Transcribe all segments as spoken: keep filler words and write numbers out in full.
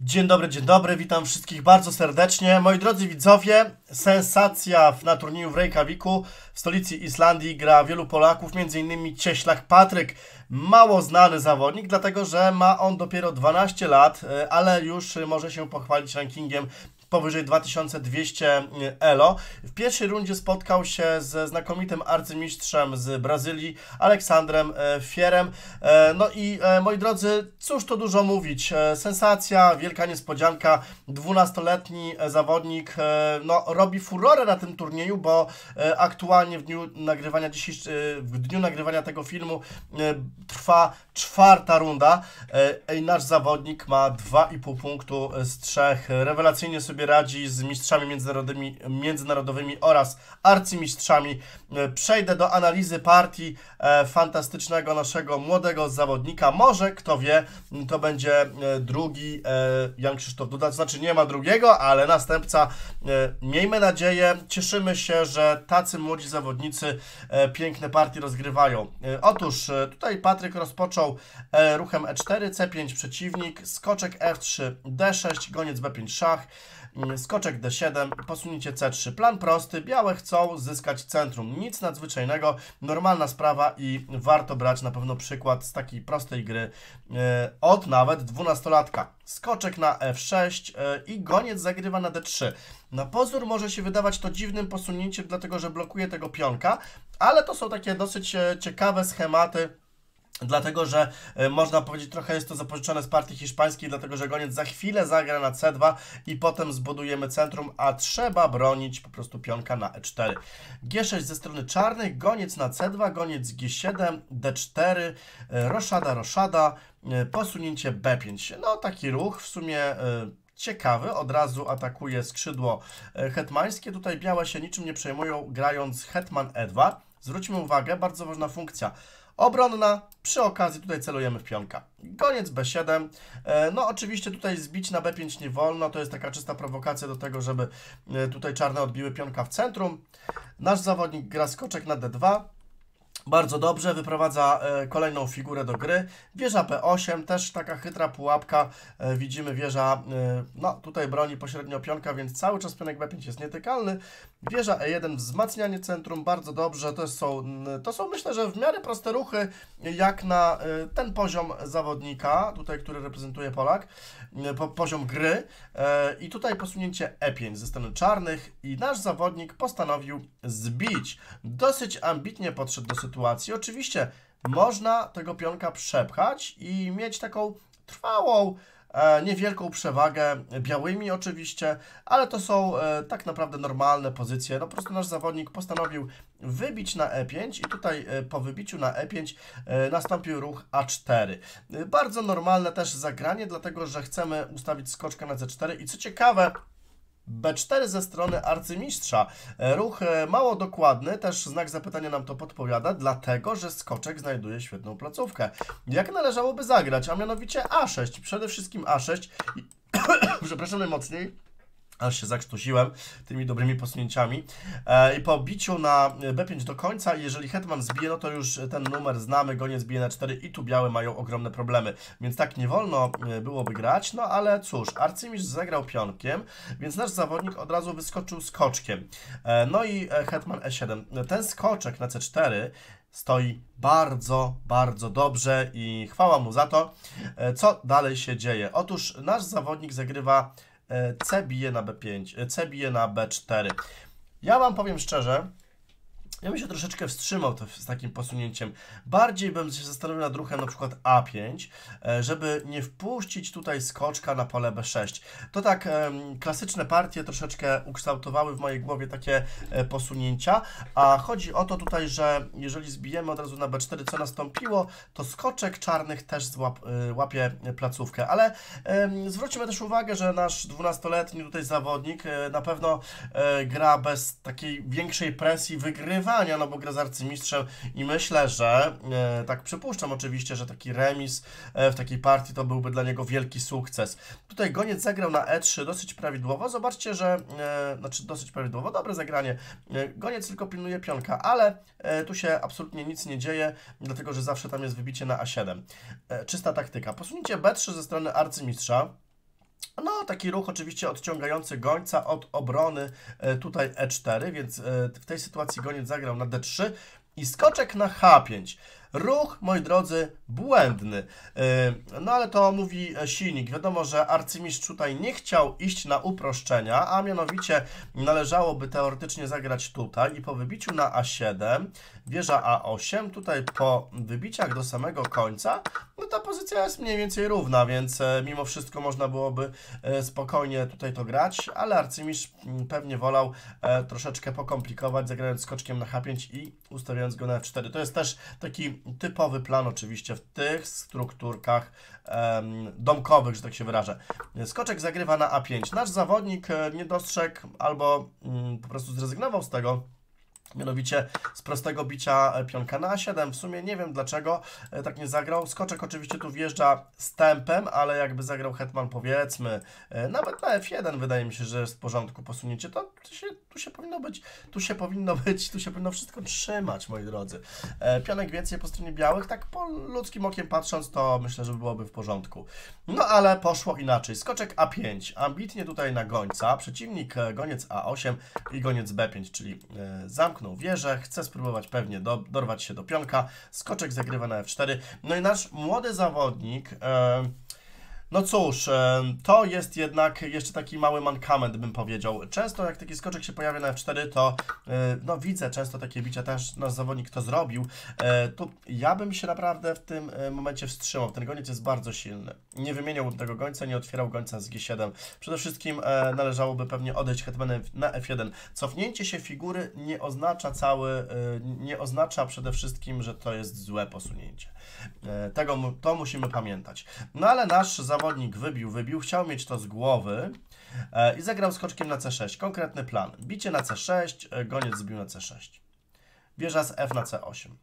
Dzień dobry, dzień dobry, witam wszystkich bardzo serdecznie. Moi drodzy widzowie, sensacja na turnieju w Reykjaviku w stolicy Islandii gra wielu Polaków, między innymi Cieślak Patryk. Mało znany zawodnik, dlatego że ma on dopiero dwanaście lat, ale już może się pochwalić rankingiem powyżej dwa tysiące dwieście elo. W pierwszej rundzie spotkał się ze znakomitym arcymistrzem z Brazylii, Aleksandrem Fierem. No i moi drodzy, cóż tu dużo mówić, sensacja, wielka niespodzianka, dwunastoletni zawodnik no, robi furorę na tym turnieju, bo aktualnie w dniu nagrywania dzisiejsz... w dniu nagrywania tego filmu trwa czwarta runda i nasz zawodnik ma dwa i pół punktu z trzech. Rewelacyjnie sobie radzi z mistrzami międzynarodowymi, międzynarodowymi oraz arcymistrzami. Przejdę do analizy partii e, fantastycznego naszego młodego zawodnika. Może, kto wie, to będzie e, drugi e, Jan Krzysztof Duda, to znaczy nie ma drugiego, ale następca. E, miejmy nadzieję, cieszymy się, że tacy młodzi zawodnicy e, piękne partie rozgrywają. E, otóż e, tutaj Patryk rozpoczął e, ruchem e cztery, ce pięć przeciwnik, skoczek ef trzy, de sześć, goniec be pięć szach, skoczek de siedem, posunięcie ce trzy. Plan prosty, białe chcą zyskać centrum. Nic nadzwyczajnego, normalna sprawa i warto brać na pewno przykład z takiej prostej gry yy, od nawet dwunastolatka. Skoczek na ef sześć yy, i goniec zagrywa na de trzy. Na pozór może się wydawać to dziwnym posunięciem, dlatego że blokuje tego pionka, ale to są takie dosyć yy, ciekawe schematy. Dlatego, że y, można powiedzieć, trochę jest to zapożyczone z partii hiszpańskiej, dlatego, że goniec za chwilę zagra na ce dwa i potem zbudujemy centrum, a trzeba bronić po prostu pionka na e cztery. ge sześć ze strony czarnych, goniec na ce dwa, goniec gie siedem, de cztery, y, roszada, roszada, y, posunięcie be pięć. No taki ruch w sumie... Y, ciekawy, od razu atakuje skrzydło hetmańskie. Tutaj białe się niczym nie przejmują, grając hetman e dwa. Zwróćmy uwagę, bardzo ważna funkcja obronna, przy okazji tutaj celujemy w pionka. Goniec be siedem, no oczywiście tutaj zbić na be pięć nie wolno, to jest taka czysta prowokacja do tego, żeby tutaj czarne odbiły pionka w centrum. Nasz zawodnik gra skoczek na de dwa. Bardzo dobrze, wyprowadza e, kolejną figurę do gry. Wieża pe osiem, też taka chytra pułapka. E, widzimy wieża, e, no tutaj broni pośrednio pionka, więc cały czas pionek be pięć jest nietykalny. Wieża e jeden, wzmacnianie centrum, bardzo dobrze. To są, to są myślę, że w miarę proste ruchy, jak na e, ten poziom zawodnika, tutaj, który reprezentuje Polak, e, po, poziom gry. E, I tutaj posunięcie e pięć ze strony czarnych i nasz zawodnik postanowił zbić. Dosyć ambitnie podszedł do sytuacji. Oczywiście można tego pionka przepchać i mieć taką trwałą, e, niewielką przewagę białymi oczywiście, ale to są e, tak naprawdę normalne pozycje. No po prostu nasz zawodnik postanowił wybić na e pięć i tutaj e, po wybiciu na e pięć e, nastąpił ruch a cztery. E, bardzo normalne też zagranie, dlatego że chcemy ustawić skoczkę na ce cztery i co ciekawe, be cztery ze strony arcymistrza. Ruch mało dokładny, też znak zapytania nam to podpowiada, dlatego że skoczek znajduje świetną placówkę. Jak należałoby zagrać, a mianowicie a sześć, przede wszystkim a sześć i przepraszam najmocniej, aż się zakrztusiłem tymi dobrymi posunięciami. E, I po biciu na be pięć do końca, jeżeli hetman zbije, no to już ten numer znamy, goniec bije na cztery i tu białe mają ogromne problemy. Więc tak nie wolno byłoby grać, no ale cóż, arcymistrz zagrał pionkiem, więc nasz zawodnik od razu wyskoczył skoczkiem. E, no i hetman e siedem. Ten skoczek na ce cztery stoi bardzo, bardzo dobrze i chwała mu za to. E, co dalej się dzieje? Otóż nasz zawodnik zagrywa ce bije na be pięć, ce bije na be cztery. Ja Wam powiem szczerze, ja bym się troszeczkę wstrzymał to, z takim posunięciem. Bardziej bym się zastanowił nad ruchem na przykład a pięć, żeby nie wpuścić tutaj skoczka na pole be sześć. To tak um, klasyczne partie troszeczkę ukształtowały w mojej głowie takie e, posunięcia, a chodzi o to tutaj, że jeżeli zbijemy od razu na be cztery, co nastąpiło, to skoczek czarnych też złap, y, łapie placówkę. Ale y, zwróćmy też uwagę, że nasz dwunastoletni tutaj zawodnik y, na pewno y, gra bez takiej większej presji, wygrywa, no bo gra z arcymistrzem i myślę, że e, tak przypuszczam oczywiście, że taki remis e, w takiej partii to byłby dla niego wielki sukces. Tutaj goniec zagrał na e trzy dosyć prawidłowo. Zobaczcie, że e, znaczy dosyć prawidłowo, dobre zagranie. E, goniec tylko pilnuje pionka, ale e, tu się absolutnie nic nie dzieje, dlatego że zawsze tam jest wybicie na a siedem. E, czysta taktyka. Posunięcie be trzy ze strony arcymistrza. No, taki ruch oczywiście odciągający gońca od obrony e, tutaj e cztery, więc e, w tej sytuacji goniec zagrał na d trzy i skoczek na h pięć. Ruch, moi drodzy, błędny. No ale to mówi silnik. Wiadomo, że arcymistrz tutaj nie chciał iść na uproszczenia, a mianowicie należałoby teoretycznie zagrać tutaj i po wybiciu na a siedem, wieża a osiem, tutaj po wybiciach do samego końca, no ta pozycja jest mniej więcej równa, więc mimo wszystko można byłoby spokojnie tutaj to grać, ale arcymistrz pewnie wolał troszeczkę pokomplikować, zagrając skoczkiem na h pięć i ustawiając go na f cztery. To jest też taki typowy plan oczywiście w tych strukturkach um, domkowych, że tak się wyrażę. Skoczek zagrywa na a pięć. Nasz zawodnik nie dostrzegł albo um, po prostu zrezygnował z tego, mianowicie z prostego bicia pionka na a siedem. W sumie nie wiem dlaczego tak nie zagrał. Skoczek oczywiście tu wjeżdża z tempem, ale jakby zagrał hetman powiedzmy, nawet na f jeden wydaje mi się, że jest w porządku posunięcie, to tu się, tu się powinno być, tu się powinno być, tu się powinno wszystko trzymać, moi drodzy. Pionek więcej po stronie białych, tak po ludzkim okiem patrząc, to myślę, że byłoby w porządku. No ale poszło inaczej. Skoczek a pięć, ambitnie tutaj na gońca, przeciwnik goniec a osiem i goniec b pięć, czyli zamknął wieżę, chce spróbować pewnie do, dorwać się do pionka, skoczek zagrywa na f cztery, no i nasz młody zawodnik, e, no cóż, e, to jest jednak jeszcze taki mały mankament, bym powiedział. Często jak taki skoczek się pojawia na f cztery, to e, no widzę często takie bicia, też nasz zawodnik to zrobił, e, to ja bym się naprawdę w tym momencie wstrzymał. Ten goniec jest bardzo silny. Nie wymieniałbym tego gońca, nie otwierał gońca z g siedem. Przede wszystkim e, należałoby pewnie odejść hetmanem na f jeden. Cofnięcie się figury nie oznacza cały, e, nie oznacza przede wszystkim, że to jest złe posunięcie. E, tego to musimy pamiętać. No ale nasz zawodnik wybił, wybił, chciał mieć to z głowy e, i zagrał skoczkiem na c sześć. Konkretny plan. Bicie na c sześć, e, goniec zbił na c sześć. Wieża z f na c osiem.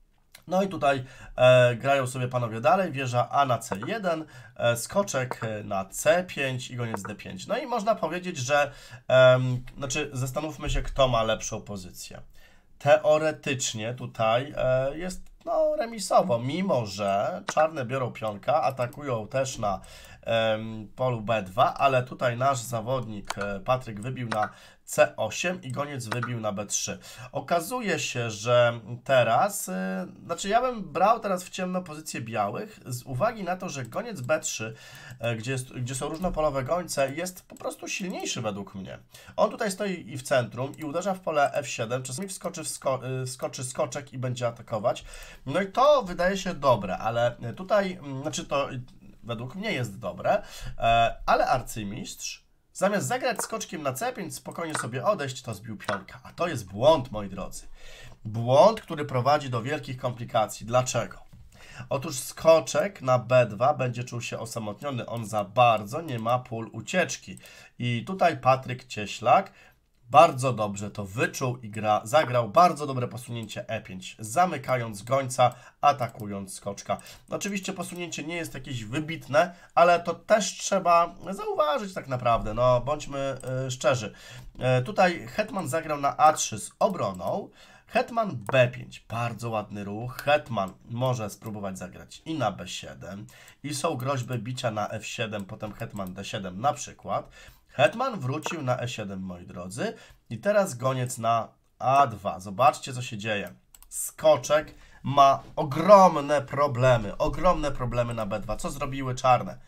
No i tutaj e, grają sobie panowie dalej, wieża a na c jeden, e, skoczek na c pięć i goniec d pięć. No i można powiedzieć, że, e, znaczy zastanówmy się, kto ma lepszą pozycję. Teoretycznie tutaj e, jest no, remisowo, mimo że czarne biorą pionka, atakują też na e, polu b dwa, ale tutaj nasz zawodnik e, Patryk wybił na c osiem i goniec wybił na b trzy. Okazuje się, że teraz, yy, znaczy ja bym brał teraz w ciemno pozycję białych z uwagi na to, że goniec b trzy, yy, gdzie, jest, gdzie są różnopolowe gońce, jest po prostu silniejszy według mnie. On tutaj stoi i w centrum i uderza w pole f siedem, czasami wskoczy, wsko yy, wskoczy skoczek i będzie atakować. No i to wydaje się dobre, ale tutaj, yy, znaczy to yy, według mnie jest dobre, yy, ale arcymistrz zamiast zagrać skoczkiem na c pięć, spokojnie sobie odejść, to zbił pionka. A to jest błąd, moi drodzy. Błąd, który prowadzi do wielkich komplikacji. Dlaczego? Otóż skoczek na b dwa będzie czuł się osamotniony. On za bardzo nie ma pól ucieczki. I tutaj Patryk Cieślak bardzo dobrze to wyczuł i gra, zagrał bardzo dobre posunięcie e pięć, zamykając gońca, atakując skoczka. Oczywiście posunięcie nie jest jakieś wybitne, ale to też trzeba zauważyć tak naprawdę, no bądźmy y, szczerzy. Y, tutaj hetman zagrał na a trzy z obroną, hetman b pięć, bardzo ładny ruch, hetman może spróbować zagrać i na b siedem i są groźby bicia na f siedem, potem hetman d siedem na przykład. Hetman wrócił na e siedem, moi drodzy, i teraz goniec na a dwa. Zobaczcie, co się dzieje. Skoczek ma ogromne problemy, ogromne problemy na b dwa. Co zrobiły czarne?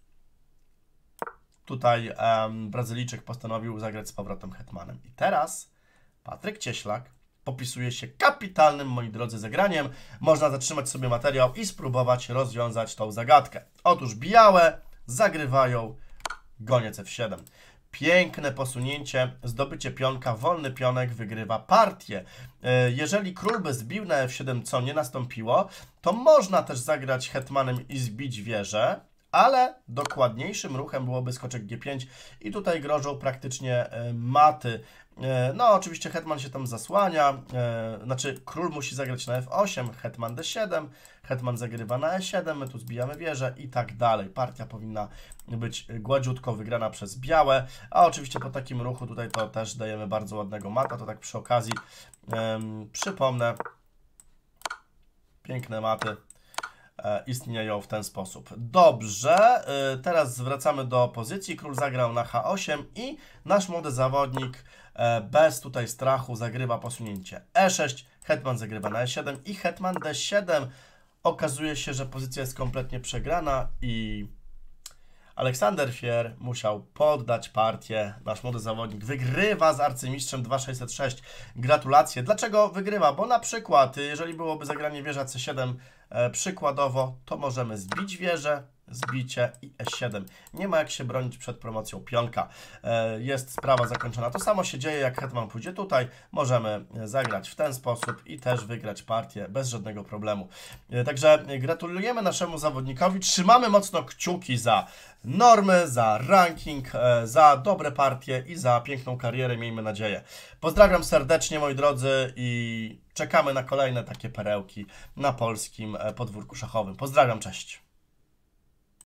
Tutaj um, Brazylijczyk postanowił zagrać z powrotem hetmanem. I teraz Patryk Cieślak popisuje się kapitalnym, moi drodzy, zagraniem. Można zatrzymać sobie materiał i spróbować rozwiązać tą zagadkę. Otóż białe zagrywają goniec f siedem. Piękne posunięcie, zdobycie pionka, wolny pionek wygrywa partię. Jeżeli król by zbił na f siedem, co nie nastąpiło, to można też zagrać hetmanem i zbić wieżę, ale dokładniejszym ruchem byłoby skoczek g pięć i tutaj grożą praktycznie maty. No oczywiście hetman się tam zasłania, znaczy król musi zagrać na f osiem, hetman d siedem, hetman zagrywa na e siedem, my tu zbijamy wieżę i tak dalej. Partia powinna być gładziutko wygrana przez białe, a oczywiście po takim ruchu tutaj to też dajemy bardzo ładnego mata, to tak przy okazji um, przypomnę, piękne maty. istnieją w ten sposób. Dobrze, teraz wracamy do pozycji. Król zagrał na H osiem i nasz młody zawodnik bez tutaj strachu zagrywa posunięcie E sześć, hetman zagrywa na E siedem i hetman D siedem. Okazuje się, że pozycja jest kompletnie przegrana i Aleksander Fier musiał poddać partię. Nasz młody zawodnik wygrywa z arcymistrzem dwa sześćset sześć. Gratulacje. Dlaczego wygrywa? Bo na przykład, jeżeli byłoby zagranie wieża C siedem e, przykładowo, to możemy zbić wieżę, zbicie i E siedem. Nie ma jak się bronić przed promocją pionka. E, jest sprawa zakończona. To samo się dzieje, jak hetman pójdzie tutaj. Możemy zagrać w ten sposób i też wygrać partię bez żadnego problemu. E, także gratulujemy naszemu zawodnikowi. Trzymamy mocno kciuki za normy, za ranking, e, za dobre partie i za piękną karierę, miejmy nadzieję. Pozdrawiam serdecznie, moi drodzy, i czekamy na kolejne takie perełki na polskim podwórku szachowym. Pozdrawiam, cześć.